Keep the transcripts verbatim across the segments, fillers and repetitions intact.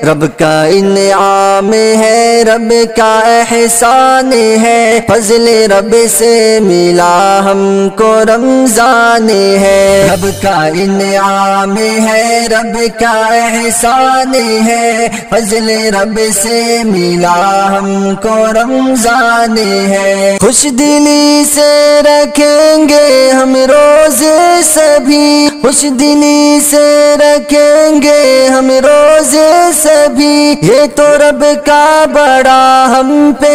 رب کا انعام ہے، رب کا احسان ہے، فضل رب سے ملا ہم کو رمضان ہے۔ رب کا انعام ہے، رب کا احسان ہے، فضل رب سے ملا ہم کو رمضان ہے۔ خوش دلی سے رکھیں گے ہم روزے سبھی، خوش دلی سے رکھیں گے ہم روزے سبھی، یہ تو رب کا بڑا ہم پہ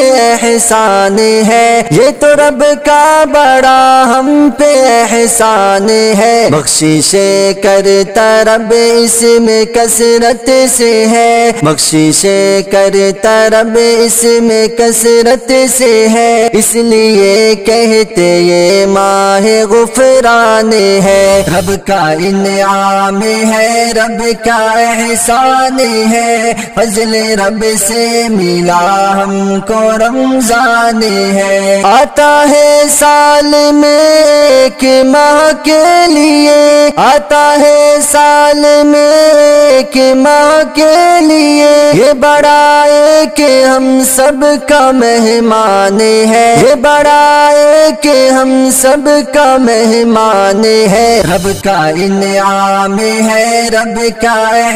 احسان ہے، یہ تو رب کا بڑا ہم پہ احسان ہے۔ بخششیں کرتا رب اس میں کثرت سے ہے، بخششیں کرتا رب اس میں کثرت سے ہے، اس لیے کہتے یہ ماہ غفران ہے۔ رب کا انعام ہے، رب کا احسان ہے، فضل رب سے ملا ہم کو رمضان ہے۔ آتا ہے سال میں ایک ماہ کے لیے، آتا ہے سال میں ایک ماہ کے لیے، یہ بڑا ہے کہ ہم سب کا مہمان ہے، یہ بڑا ہے کہ ہم سب کا مہمان ہے۔ رب کا انعام ہے، رب کا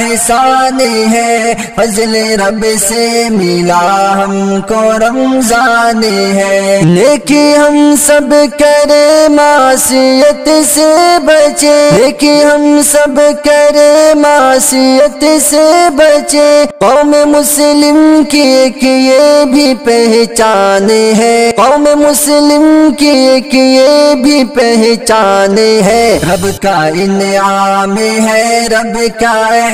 احسان ہے، فضل رب سے ملا ہم کو رمضان ہے۔ نیکی ہم سب کرے معصیت سے بچے، نیکی ہم سب کرے معصیت سے بچے، قوم مسلم کی ایک یہ بھی پہچان ہے، قوم مسلم کی ایک یہ بھی پہچان ہے۔ رب کا انعام ہے، رب کا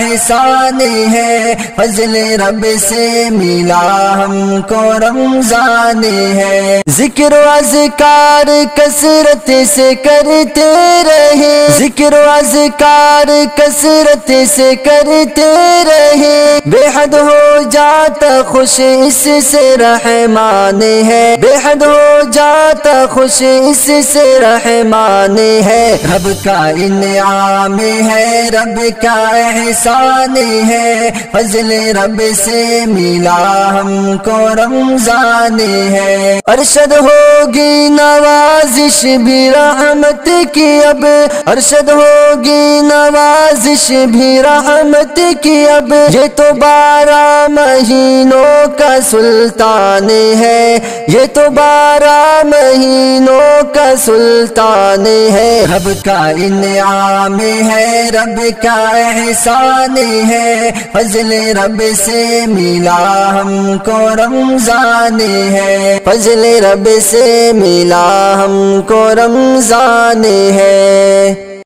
احسان ہے، فضل رب سے ملا ہم کو رمضان ہے۔ ذکر و اذکار کثرت سے کرتے رہے، ذکر و اذکار کثرت سے کرتے رہے، بے حد ہو جاتا خوش اس سے رحمان ہے، بے حد ہو جاتا خوش اس سے رحمان ہے۔ رب کا انعام ہے، رب کا احسان ہے، فضل رب سے ملا ہم کو رمضان ہے۔ ارشد ہوگی نوازش بھی رحمت کی اب، ارشد ہوگی نوازش بھی رحمت کی اب، یہ تو بارہ مہینوں کا سلطان ہے، یہ تو بارہ مہینوں کا سلطان ہے۔ رب کا انعام ہے، رب کا احسان ہے، فضل رب سے ملا ہم کو رمضان ہے، فضل رب سے ملا ہم کو رمضان ہے۔